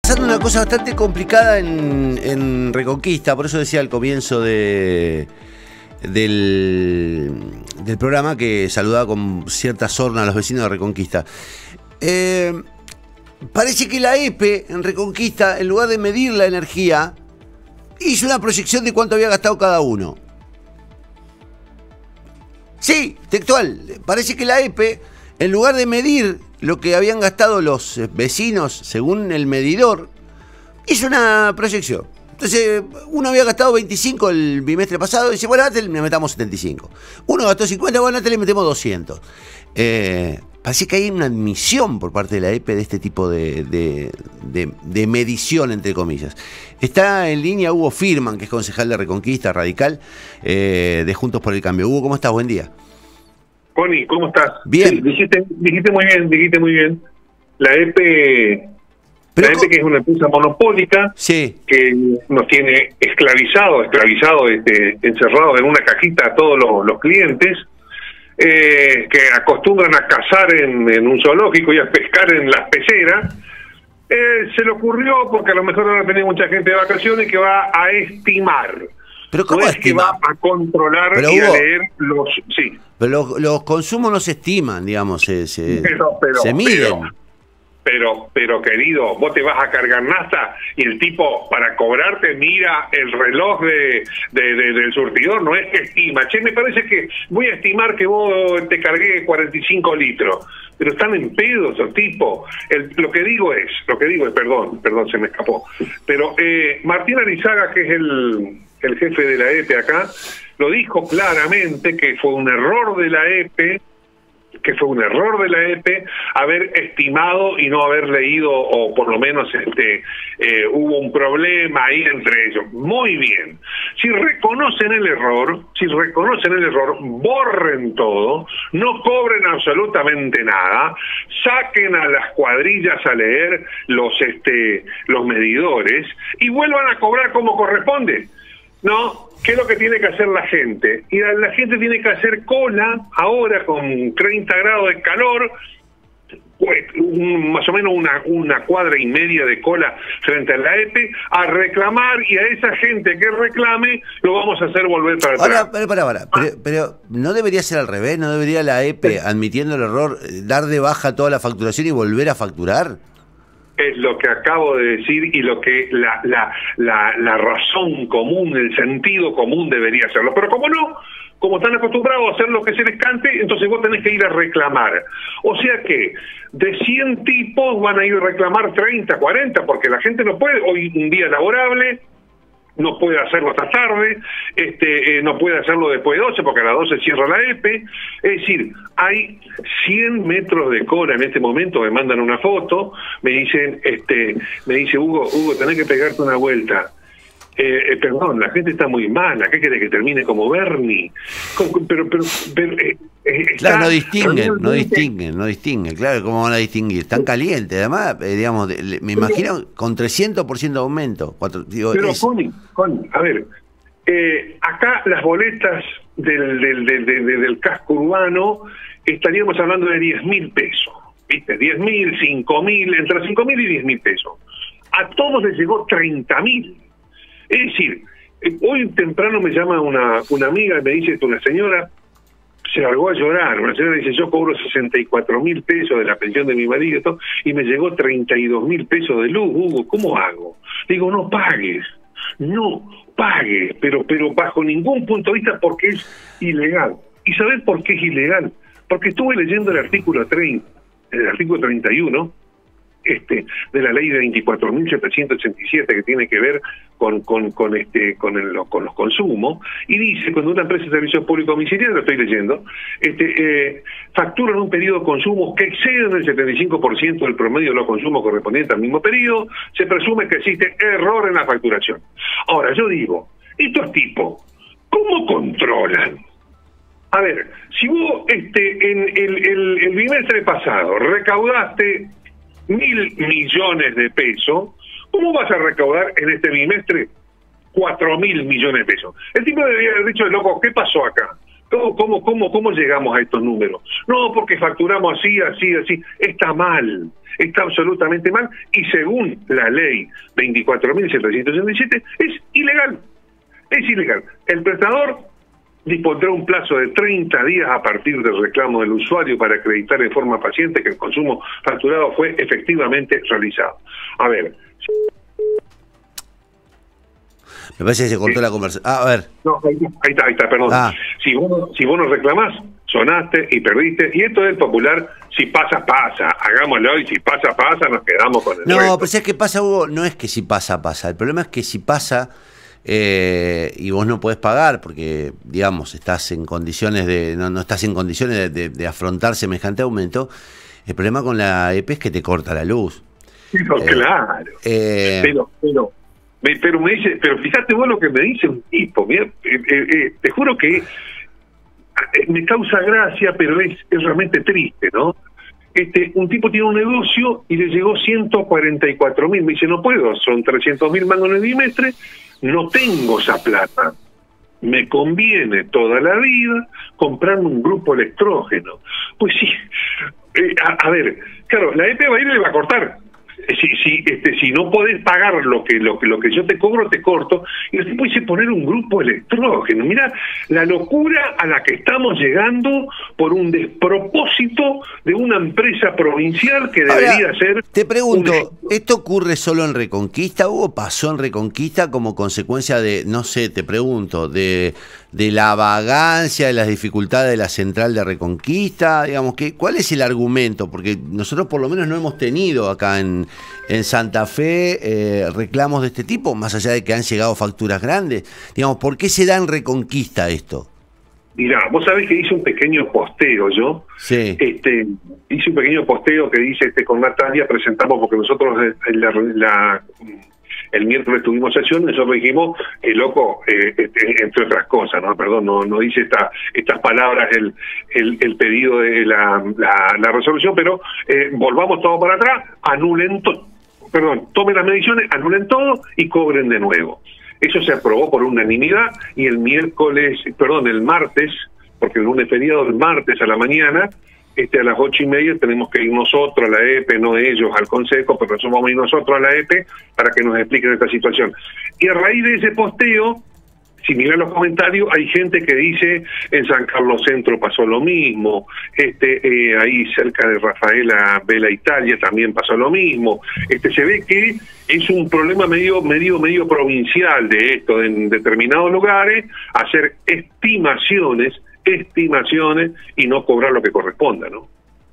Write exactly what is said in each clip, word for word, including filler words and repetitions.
pasando una cosa bastante complicada en, en Reconquista, por eso decía al comienzo de, del, del programa que saludaba con cierta sorna a los vecinos de Reconquista. Eh, parece que la E P en Reconquista, en lugar de medir la energía, hizo una proyección de cuánto había gastado cada uno. Sí, textual. Parece que la E P, en lugar de medir lo que habían gastado los vecinos según el medidor, hizo una proyección. Entonces, uno había gastado veinticinco el bimestre pasado y dice, bueno, antes le metamos setenta y cinco. Uno gastó cincuenta, bueno, antes le metemos doscientos. Eh, parece que hay una admisión por parte de la E P de este tipo de, de, de, de medición, entre comillas. Está en línea Hugo Firman, que es concejal de Reconquista, radical, eh, de Juntos por el Cambio. Hugo, ¿cómo estás? Buen día. Connie, ¿cómo estás? Bien. Sí, dijiste, dijiste muy bien, dijiste muy bien. La E P, Pero la E P que es una empresa monopólica, sí, que nos tiene esclavizado, esclavizado, este, encerrados en una cajita a todos los, los clientes, eh, que acostumbran a cazar en, en un zoológico y a pescar en las peceras. Eh, se le ocurrió, porque a lo mejor ahora tenía mucha gente de vacaciones, que va a estimar. Pero ¿cómo no es estima? que va a controlar Pero, y Hugo, a leer los... Sí. Pero los, los consumos no se estiman, digamos, se, se, pero, pero, se miden. Pero, pero, pero, querido, vos te vas a cargar nafta y el tipo, para cobrarte, mira el reloj de, de, de del surtidor, no es que estima. Che, me parece que voy a estimar que vos te cargué cuarenta y cinco litros. Pero están en pedo esos tipos. El, lo que digo es, lo que digo es, perdón, perdón, se me escapó. Pero eh, Martín Arizaga, que es el, el jefe de la E P acá, lo dijo claramente que fue un error de la E P, que fue un error de la E P haber estimado y no haber leído, o por lo menos este eh, hubo un problema ahí entre ellos. Muy bien. Si reconocen el error, si reconocen el error, borren todo, no cobren absolutamente nada, saquen a las cuadrillas a leer los este los medidores y vuelvan a cobrar como corresponde. No, ¿qué es lo que tiene que hacer la gente? Y la, la gente tiene que hacer cola ahora con treinta grados de calor, pues, un, más o menos una, una cuadra y media de cola frente a la E P, a reclamar, y a esa gente que reclame lo vamos a hacer volver para atrás. Ahora, pero, para, para, ah. pero, pero no debería ser al revés, no debería la E P, admitiendo el error, dar de baja toda la facturación y volver a facturar. Es lo que acabo de decir y lo que la, la, la, la razón común, el sentido común debería hacerlo. Pero como no, como están acostumbrados a hacer lo que se les cante, entonces vos tenés que ir a reclamar. O sea que de cien tipos van a ir a reclamar treinta, cuarenta, porque la gente no puede, hoy un día laborable, no puede hacerlo hasta tarde, este, eh, no puede hacerlo después de doce, porque a las doce cierra la E P. Es decir, hay cien metros de cola en este momento, me mandan una foto, me dicen, este, me dice Hugo, Hugo, tenés que pegarte una vuelta. Eh, eh, perdón, la gente está muy mala, ¿qué querés que termine como Bernie? Pero, pero, pero eh, eh, claro, no distinguen, no distinguen, no distinguen, claro, ¿cómo van a distinguir? Están calientes, además, eh, digamos, de, me imagino con trescientos por ciento de aumento. Cuatro, digo, pero, es... Connie, Connie, a ver, eh, acá las boletas del, del, del, del, del casco urbano estaríamos hablando de diez mil pesos, ¿viste? diez mil, cinco mil, entre cinco mil y diez mil pesos. A todos les llegó treinta mil. Es decir, hoy temprano me llama una, una amiga y me dice que una señora se largó a llorar. Una señora dice, yo cobro sesenta y cuatro mil pesos de la pensión de mi marido todo, y me llegó treinta y dos mil pesos de luz. Hugo, ¿cómo hago? Digo, no pagues, no pagues, pero, pero bajo ningún punto de vista, porque es ilegal. ¿Y sabés por qué es ilegal? Porque estuve leyendo el artículo treinta, el artículo treinta y uno, este de la ley de veinticuatro mil setecientos ochenta y siete, que tiene que ver con con con este con el, con los consumos, y dice, cuando una empresa de servicios públicos domiciliarios, lo estoy leyendo, este eh, factura en un periodo de consumo que exceden el setenta y cinco por ciento del promedio de los consumos correspondientes al mismo periodo, se presume que existe error en la facturación. Ahora, yo digo, estos tipos, ¿cómo controlan? A ver, si vos este en el, el, el bimestre pasado recaudaste mil millones de pesos, ¿cómo vas a recaudar en este bimestre cuatro mil millones de pesos? El tipo debería haber dicho, loco, ¿qué pasó acá? ¿Cómo, cómo, cómo, cómo llegamos a estos números? No, porque facturamos así, así, así. Está mal, está absolutamente mal y según la ley veinticuatro mil setecientos sesenta y siete es ilegal. Es ilegal. El prestador dispondrá un plazo de treinta días a partir del reclamo del usuario para acreditar en forma paciente que el consumo facturado fue efectivamente realizado. A ver. Me parece que se cortó sí. la conversación. Ah, a ver. No, ahí, ahí está, ahí está, perdón. Ah. Si vos, si vos no reclamás, sonaste y perdiste. Y esto es el popular, si pasa, pasa. Hagámoslo y si pasa, pasa, nos quedamos con el No, resto. pero ¿sabes qué pasa, Hugo? No es que si pasa, pasa. El problema es que si pasa eh, y vos no podés pagar porque, digamos, estás en condiciones de no, no estás en condiciones de, de, de afrontar semejante aumento, el problema con la E P es que te corta la luz. Pero, eh, claro. Eh, pero, pero... Pero me dice, pero fíjate vos lo que me dice un tipo, mira, eh, eh, eh, te juro que eh, me causa gracia, pero es, es realmente triste, ¿no? Este, un tipo tiene un negocio y le llegó ciento cuarenta y cuatro mil, me dice, no puedo, son trescientos mil mangos en el bimestre, no tengo esa plata. Me conviene toda la vida comprarme un grupo electrógeno. Pues sí, eh, a, a ver, claro, la E P va a ir y le va a cortar. Si, si, este, si no podés pagar lo que, lo, que, lo que yo te cobro, te corto. Y el tipo dice poner un grupo electrógeno. Mira la locura a la que estamos llegando por un despropósito de una empresa provincial que debería Ahora, ser... Te pregunto, un... ¿esto ocurre solo en Reconquista o pasó en Reconquista como consecuencia de, no sé, te pregunto, de, de la vagancia, de las dificultades de la central de Reconquista? Digamos, que, ¿cuál es el argumento? Porque nosotros por lo menos no hemos tenido acá en, en Santa Fe eh, reclamos de este tipo, más allá de que han llegado facturas grandes. Digamos, ¿por qué se da en Reconquista esto? Mirá, vos sabés que hice un pequeño posteo yo. Sí. Este, hice un pequeño posteo que dice, este con Natalia presentamos, porque nosotros la, la, el miércoles tuvimos sesión, nosotros dijimos, que loco, eh, este, entre otras cosas, no, perdón, no, no dice esta, estas palabras el, el, el pedido de la, la, la resolución, pero eh, volvamos todo para atrás, anulen todo, perdón, tomen las mediciones, anulen todo y cobren de nuevo. Eso se aprobó por unanimidad y el miércoles, perdón, el martes, porque el lunes feriado, el martes a la mañana, este a las ocho y media tenemos que ir nosotros a la E P E, no ellos al Consejo, pero nosotros vamos a ir nosotros a la E P E para que nos expliquen esta situación. Y a raíz de ese posteo, si miran los comentarios, hay gente que dice en San Carlos Centro pasó lo mismo, este eh, ahí cerca de Rafaela Vela Italia también pasó lo mismo. Este se ve que es un problema medio medio medio provincial de esto en determinados lugares, hacer estimaciones, estimaciones y no cobrar lo que corresponda, ¿no?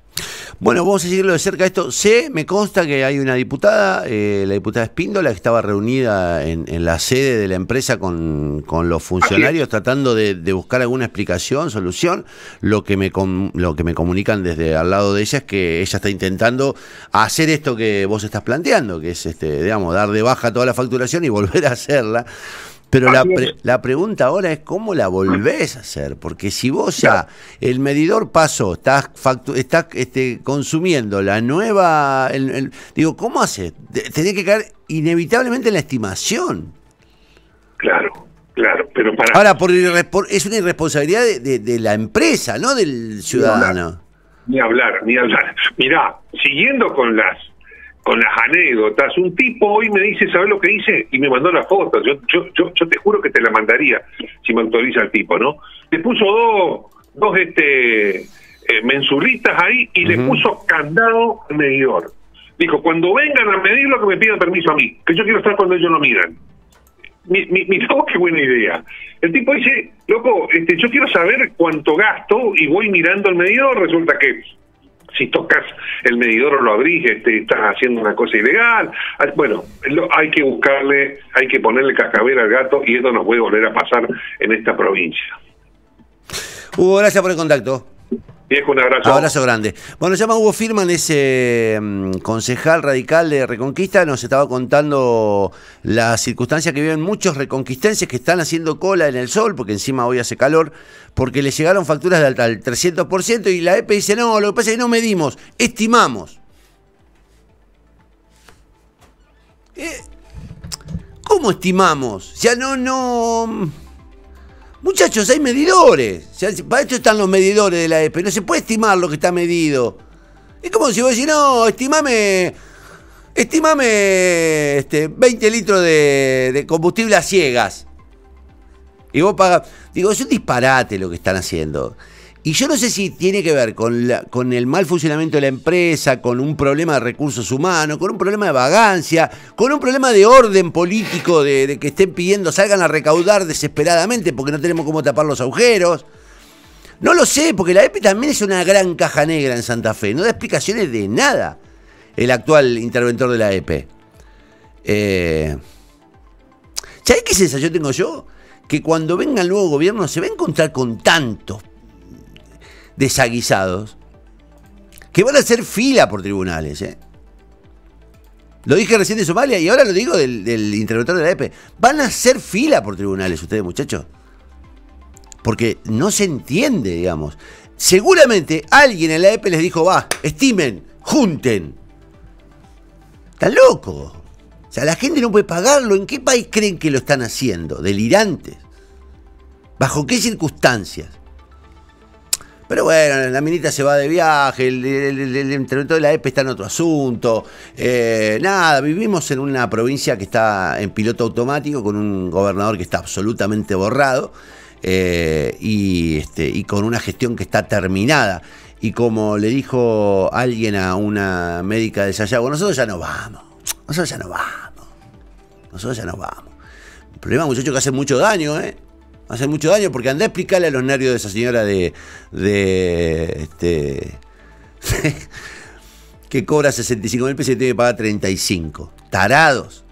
Bueno, vamos a seguirlo de cerca esto. Sé, me consta que hay una diputada, eh, la diputada Espíndola, que estaba reunida en, en la sede de la empresa con, con los funcionarios tratando de, de buscar alguna explicación, solución. Lo que, me com, lo que me comunican desde al lado de ella es que ella está intentando hacer esto que vos estás planteando, que es, este, digamos, dar de baja toda la facturación y volver a hacerla. Pero la, pre, la pregunta ahora es cómo la volvés a hacer, porque si vos ya el medidor pasó, estás, factu estás este, consumiendo la nueva, el, el, digo, ¿cómo haces? Tenés que caer inevitablemente en la estimación. Claro, claro, pero para... Ahora, por, por, es una irresponsabilidad de, de, de la empresa, no del ciudadano. Ni hablar, ni hablar. Ni hablar. Mirá, siguiendo con las con las anécdotas, un tipo hoy me dice, ¿sabes lo que hice? Y me mandó la foto, yo, yo, yo, yo te juro que te la mandaría, si me autoriza el tipo, ¿no? Le puso dos, dos este, eh, mensulitas ahí y uh-huh. le puso candado al medidor. Dijo, cuando vengan a medirlo, que me pidan permiso a mí, que yo quiero estar cuando ellos lo midan. Mi, mi, mirá vos qué buena idea. El tipo dice, loco, este, yo quiero saber cuánto gasto y voy mirando el medidor, resulta que si tocas el medidor o lo abrís, este, estás haciendo una cosa ilegal. Bueno, lo, hay que buscarle, hay que ponerle cascabel al gato y esto nos puede volver a pasar en esta provincia. Hugo, gracias por el contacto. Viejo, un abrazo. Abrazo grande. Bueno, se llama Hugo Firman, ese um, concejal radical de Reconquista. Nos estaba contando la circunstancia que viven muchos reconquistenses que están haciendo cola en el sol, porque encima hoy hace calor, porque les llegaron facturas de al trescientos por ciento y la E P E dice, no, lo que pasa es que no medimos, estimamos. Eh, ¿Cómo estimamos? O sea, no, no... Muchachos, hay medidores. O sea, para esto están los medidores de la E P E. No se puede estimar lo que está medido. Es como si vos decís, no, estimame, estimame este, veinte litros de, de combustible a ciegas. Y vos pagás. Digo, es un disparate lo que están haciendo. Y yo no sé si tiene que ver con, la, con el mal funcionamiento de la empresa, con un problema de recursos humanos, con un problema de vagancia, con un problema de orden político, de, de que estén pidiendo, salgan a recaudar desesperadamente porque no tenemos cómo tapar los agujeros. No lo sé, porque la E P también es una gran caja negra en Santa Fe. No da explicaciones de nada el actual interventor de la E P. Eh, ¿Sabés qué sensación tengo yo? Que cuando venga el nuevo gobierno se va a encontrar con tantos desaguisados que van a hacer fila por tribunales, ¿eh? Lo dije recién de Somalia y ahora lo digo del, del interventor de la E P. Van a hacer fila por tribunales ustedes, muchachos. Porque no se entiende, digamos. Seguramente alguien en la E P les dijo, va, estimen, junten. Están locos. O sea, la gente no puede pagarlo. ¿En qué país creen que lo están haciendo? Delirantes. ¿Bajo qué circunstancias? Pero bueno, la minita se va de viaje, el, el, el, el interventor de la E P está en otro asunto. Eh, nada, vivimos en una provincia que está en piloto automático, con un gobernador que está absolutamente borrado eh, y, este, y con una gestión que está terminada. Y como le dijo alguien a una médica de Sayago, nosotros ya no vamos, nosotros ya no vamos, nosotros ya no vamos. El problema, muchachos, que hace mucho daño, ¿eh? Hace mucho daño, porque andá a explicarle a los nervios de esa señora de, de este que cobra sesenta y cinco mil pesos y tiene que pagar treinta y cinco. Tarados.